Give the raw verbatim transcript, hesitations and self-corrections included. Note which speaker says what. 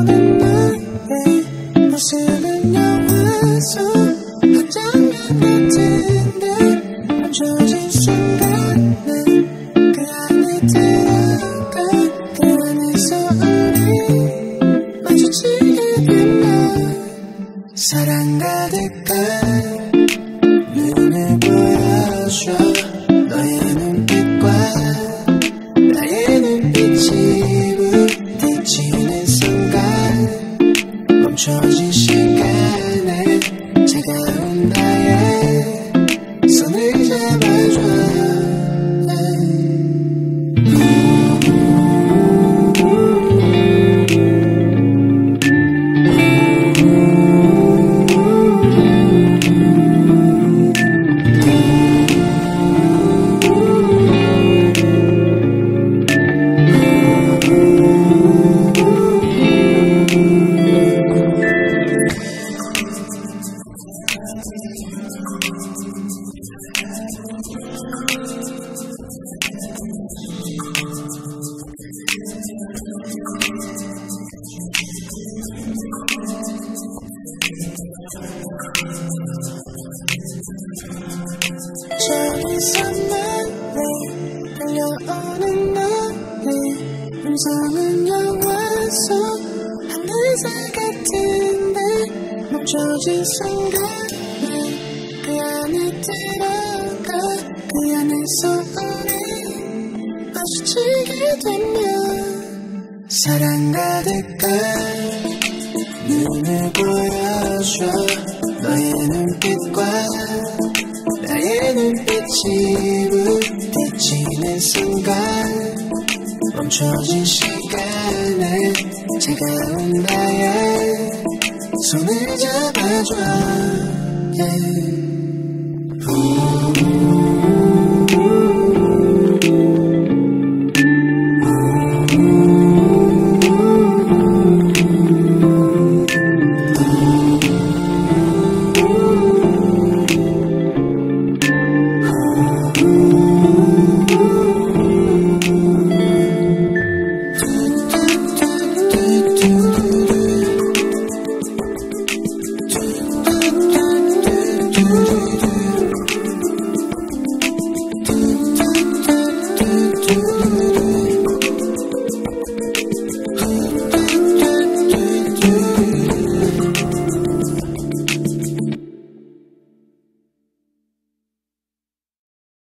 Speaker 1: 오는 너의 모습은 영화 속 한 장면 같은데 멈춰진 순간 난 그 안에 들어가 그 안에서 우리 마주치게 되면 사랑 가득한 눈을 보여줘 너의 눈빛과 나의 눈빛이 부딪히는 순간 멈춰진 시간에 차가운 나의 손을 잡아줘 저기서 멀리 들려오는 너의 음성은 영화 속 한 의사 같은데 멈춰진 순간 난 그 안에 들어가 그 안에서 우리 마주치게 되면 사랑 가득한 눈을 보여줘 너의 눈빛과 나의 눈빛이 부딪히는 순간 멈춰진 시간에 차가운 나의 손을 잡아줘 yeah.